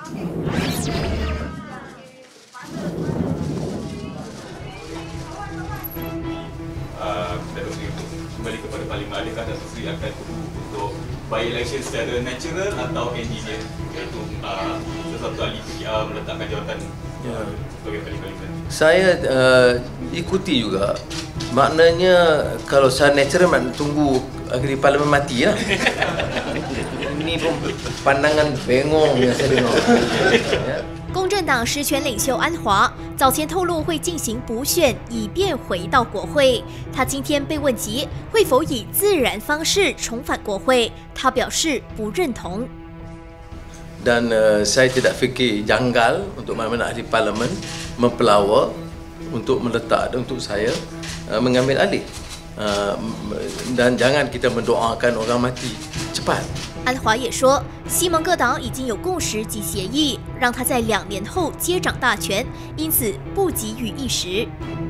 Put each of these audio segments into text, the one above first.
Kita untuk kembali kepada Parlimen, adakah Datuk Seri akan perlu untuk by election secara natural atau engineer, iaitu sesuatu ahli PKR meletakkan jawatan sebagai Parlimen? Saya ikuti juga. Maknanya kalau saya natural nak tunggu akhir Parlimen mati lah. Ini pun pandangan bengong yang saya dengar. 公正党实权领袖安华早前透露会进行补选，以便回到国会。他今天被问及会否以自然方式重返国会，他表示不认同。 Dan saya tidak fikir janggal untuk mana-mana ahli parlimen mempelawa untuk meletak untuk saya mengambil alih. Dan jangan kita mendoakan orang mati cepat. 安华也说，西蒙各党已经有共识及协议，让他在2年后接掌大权，因此不急于一时。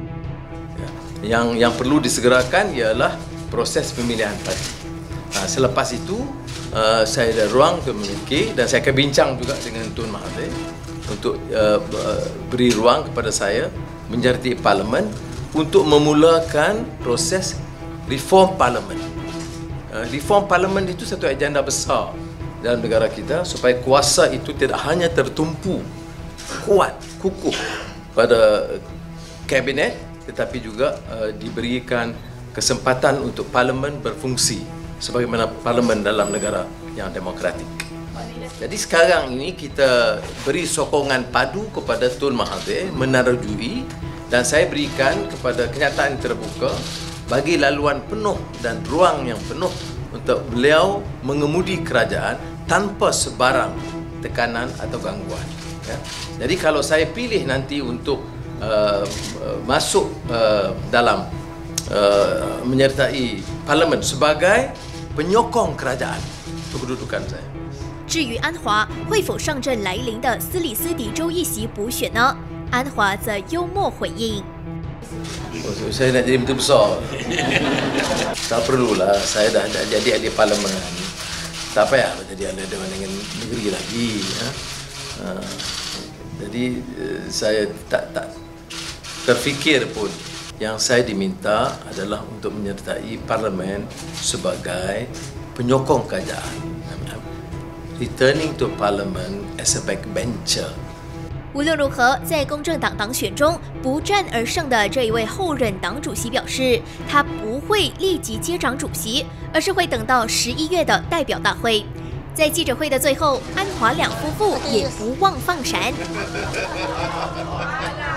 Yang perlu disegerakan ialah proses pemilihan parti. Selepas itu, saya ada ruang untuk memikir dan saya akan bincang juga dengan Tun Mahathir untuk beri ruang kepada saya menyertai parlimen untuk memulakan proses reform parlimen. Reform parlimen itu satu agenda besar dalam negara kita supaya kuasa itu tidak hanya tertumpu kuat, kukuh pada kabinet tetapi juga diberikan kesempatan untuk parlimen berfungsi sebagaimana parlimen dalam negara yang demokratik. Jadi sekarang ini kita beri sokongan padu kepada Tun Mahathir menerjui dan saya berikan kepada kenyataan terbuka bagi laluan penuh dan ruang yang penuh untuk beliau mengemudi kerajaan tanpa sebarang tekanan atau gangguan. Ya. Jadi kalau saya pilih nanti untuk masuk dalam menyertai parlimen sebagai penyokong kerajaan, itu kedudukan saya. 至于安华会否上阵来临的斯里斯迪州议席补选呢？安华则幽默回应。 Saya nak jadi menteri besar. Tak perlulah, saya dah jadi ahli parlimen. Tak payah jadi ahli dengan negeri lagi. Jadi saya tak terfikir pun yang saya diminta adalah untuk menyertai parlimen sebagai penyokong kerajaan. Returning to parliament as a backbencher. 无论如何，在公正党党选中不战而胜的这一位后任党主席表示，他不会立即接掌主席，而是会等到11月的代表大会。在记者会的最后，安华两夫妇也不忘放闪。